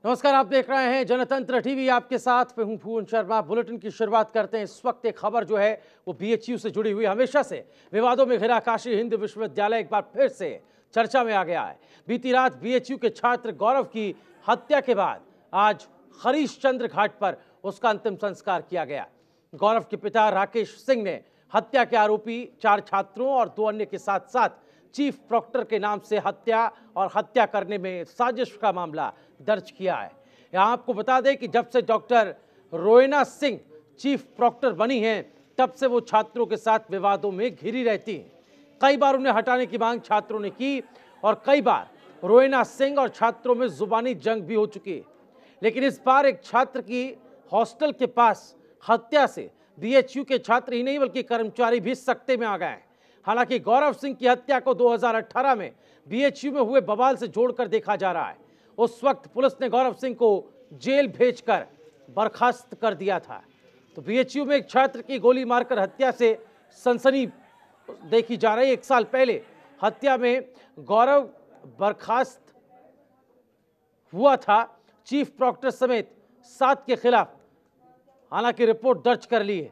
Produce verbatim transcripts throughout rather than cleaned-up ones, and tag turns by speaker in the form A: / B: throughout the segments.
A: नमस्कार, आप देख रहे हैं जनतंत्र टीवी। आपके साथ मैं हूं भुवन शर्मा। बुलेटिन की शुरुआत करते हैं। इस वक्त एक खबर जो है वो बीएचयू से जुड़ी हुई। हमेशा से विवादों में घिरा काशी हिंदू विश्वविद्यालय एक बार फिर से चर्चा में आ गया है। बीती रात बीएचयू के छात्र गौरव की हत्या के बाद आज हरीश चंद्र घाट पर उसका अंतिम संस्कार किया गया। गौरव के पिता राकेश सिंह ने हत्या के आरोपी चार छात्रों और दो अन्य के साथ साथ चीफ प्रॉक्टर के नाम से हत्या और हत्या करने में साजिश का मामला दर्ज किया है। यहाँ आपको बता दें कि जब से doctor Royana Singh chief proctor बनी हैं, तब से वो छात्रों के साथ विवादों में घिरी रहती हैं। कई बार उन्हें हटाने की मांग छात्रों ने की और कई बार रोएना सिंह और छात्रों में जुबानी जंग भी हो चुकी है। लेकिन इस बार एक छात्र की हॉस्टल के पास हत्या से बीएचयू के छात्र ही नहीं बल्कि कर्मचारी भी सकते में आ गए हैं। हालांकि गौरव सिंह की हत्या को दो हज़ार अठारह में बीएचयू में हुए बवाल से जोड़कर देखा जा रहा है। उस वक्त पुलिस ने गौरव सिंह को जेल भेजकर बर्खास्त कर दिया था। तो बीएचयू में एक छात्र की गोली मारकर हत्या से सनसनी देखी जा रही है। एक साल पहले हत्या में गौरव बर्खास्त हुआ था चीफ प्रॉक्टर समेत सात के खिलाफ, हालांकि रिपोर्ट दर्ज कर ली है।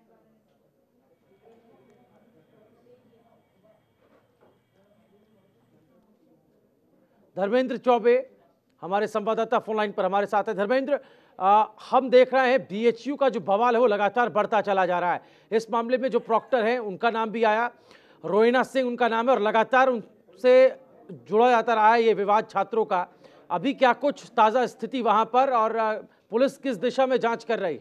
A: धर्मेंद्र चौबे हमारे संवाददाता फोन लाइन पर हमारे साथ है। धर्मेंद्र, आ, हम देख रहे हैं बीएचयू का जो बवाल है वो लगातार बढ़ता चला जा रहा है। इस मामले में जो प्रॉक्टर हैं उनका नाम भी आया, रोएना सिंह उनका नाम है और लगातार उनसे जुड़ा जाता रहा है ये विवाद छात्रों का। अभी क्या कुछ ताज़ा स्थिति वहां पर और पुलिस किस दिशा में जांच कर रही है?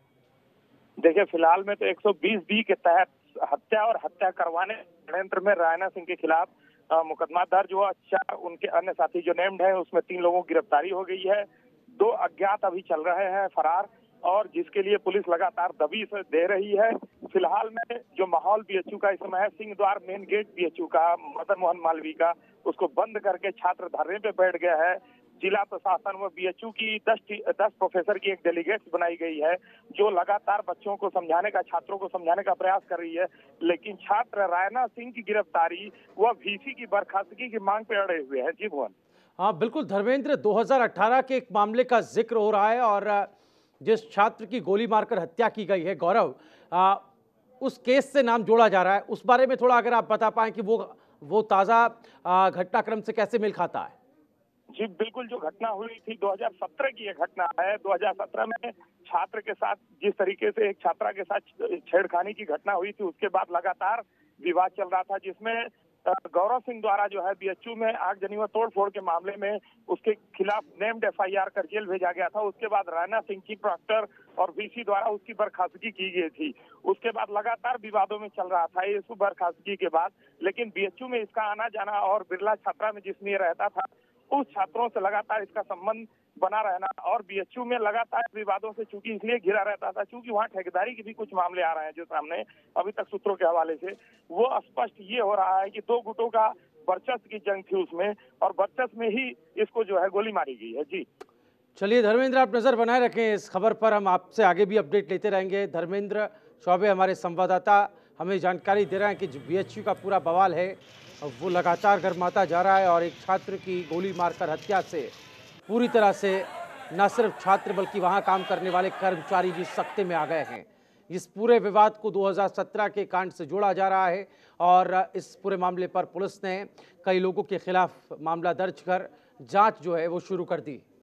B: देखिए, फिलहाल में तो एक सौ बीस बी के तहत हत्या और हत्या करवाने षड्यंत्र में रोएना सिंह के खिलाफ मुकदमा दर्ज हुआ। अच्छा, उनके अन्य साथी जो नेम्ड है उसमें तीन लोगों की गिरफ्तारी हो गई है। दो अज्ञात अभी चल रहे हैं फरार, और जिसके लिए पुलिस लगातार दबिश दे रही है। फिलहाल में जो माहौल बीएचयू का इस समय है, सिंह द्वार मेन गेट बीएचयू का मदन मोहन मालवीय का, उसको बंद करके छात्र धरने पे बैठ गया है। जिला प्रशासन व बीएचयू की दस दस प्रोफेसर की एक डेलीगेट बनाई गई है जो लगातार बच्चों को समझाने का, छात्रों को समझाने का प्रयास कर रही है। लेकिन छात्र रोएना सिंह की गिरफ्तारी व वीसी की बर्खास्तगी की मांग पे अड़े हुए हैं। जी भुवन।
A: हाँ बिल्कुल धर्मेंद्र, दो हज़ार अठारह के एक मामले का जिक्र हो रहा है और जिस छात्र की गोली मारकर हत्या की गई है गौरव, आ, उस केस से नाम जोड़ा जा रहा है। उस बारे में थोड़ा अगर आप बता पाएं कि वो वो ताज़ा घटनाक्रम से कैसे मेल खाता है।
B: जी बिल्कुल, जो घटना हुई थी दो हज़ार सत्रह की ये घटना है। दो हज़ार सत्रह में छात्र के साथ जिस तरीके से एक छात्रा के साथ छेड़खानी की घटना हुई थी, उसके बाद लगातार विवाद चल रहा था, जिसमें गौरव सिंह द्वारा जो है बीएचयू में आगजनी व तोड़फोड़ के मामले में उसके खिलाफ नेम्ड एफआईआर कर जेल भेजा गया था। उसके बाद रोएना सिंह की प्रॉक्टर और वीसी द्वारा उसकी बर्खास्तगी की गई थी। उसके बाद लगातार विवादों में चल रहा था इस बर्खास्तगी के बाद। लेकिन बीएचयू में इसका आना जाना और बिरला छात्रा में जिसमें रहता था उस छात्रों से लगातार इसका संबंध बना रहना, और बीएचयू में लगातार विवादों से चूंकि इसलिए घिरा रहता था चूंकि वहाँ ठेकेदारी के भी कुछ मामले आ रहे हैं जो सामने अभी तक सूत्रों के हवाले से वो स्पष्ट ये हो रहा है कि दो गुटों का वर्चस्व की जंग थी उसमें, और वर्चस्व में ही इसको जो है गोली मारी गई है। जी
A: चलिए धर्मेंद्र, आप नजर बनाए रखें इस खबर पर, हम आपसे आगे भी अपडेट लेते रहेंगे। धर्मेंद्र चौबे हमारे संवाददाता हमें जानकारी दे रहे हैं कि जो बीएचयू का पूरा बवाल है वो लगातार गर्माता जा रहा है और एक छात्र की गोली मारकर हत्या से पूरी तरह से न सिर्फ छात्र बल्कि वहां काम करने वाले कर्मचारी भी सख्ते में आ गए हैं। इस पूरे विवाद को दो हज़ार सत्रह के कांड से जोड़ा जा रहा है और इस पूरे मामले पर पुलिस ने कई लोगों के खिलाफ मामला दर्ज कर जांच जो है वो शुरू कर दी।